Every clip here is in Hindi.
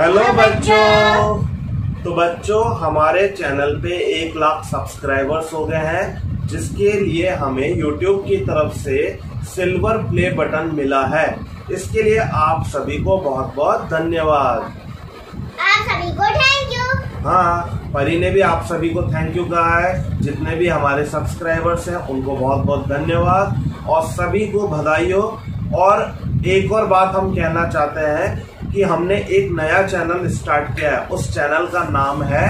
हेलो बच्चों। तो बच्चों, हमारे चैनल पे 1 लाख सब्सक्राइबर्स हो गए हैं, जिसके लिए हमें YouTube की तरफ से सिल्वर प्ले बटन मिला है। इसके लिए आप सभी को बहुत बहुत धन्यवाद। आप सभी को थैंक यू। हाँ, परी ने भी आप सभी को थैंक यू कहा है। जितने भी हमारे सब्सक्राइबर्स हैं उनको बहुत बहुत धन्यवाद और सभी को बधाई हो। और एक और बात हम कहना चाहते हैं कि हमने एक नया चैनल स्टार्ट किया है। उस चैनल का नाम है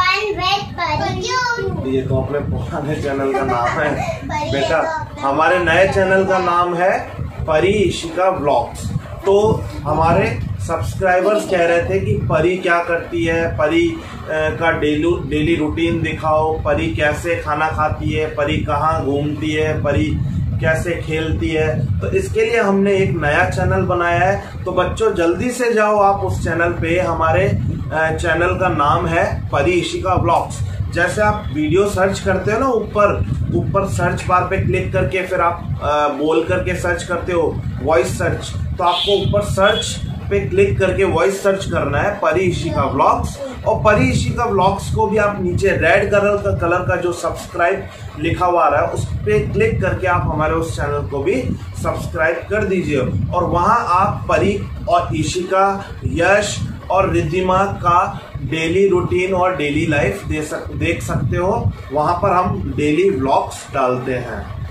ये तो अपने पुराने चैनल का नाम है बेटा। हमारे नए चैनल का नाम है परी इशिका व्लॉग्स। तो हमारे सब्सक्राइबर्स कह रहे थे कि परी क्या करती है, परी का डेली रूटीन दिखाओ, परी कैसे खाना खाती है, परी कहाँ घूमती है, परी कैसे खेलती है। तो इसके लिए हमने एक नया चैनल बनाया है। तो बच्चों, जल्दी से जाओ आप उस चैनल पे। हमारे चैनल का नाम है परी इशिका व्लॉग्स। जैसे आप वीडियो सर्च करते हो ना, ऊपर सर्च बार पे क्लिक करके फिर आप बोल करके सर्च करते हो, वॉइस सर्च। तो आपको ऊपर सर्च पे क्लिक करके वॉइस सर्च करना है परी इशिका व्लॉग्स। और परी इशिका व्लॉग्स को भी आप नीचे रेड कलर का जो सब्सक्राइब लिखा हुआ रहा है उस पे क्लिक करके आप हमारे उस चैनल को भी सब्सक्राइब कर दीजिए। और वहां आप परी और इशिका, यश और रिद्धिमा का डेली रूटीन और डेली लाइफ देख सकते हो। वहां पर हम डेली व्लॉग्स डालते हैं।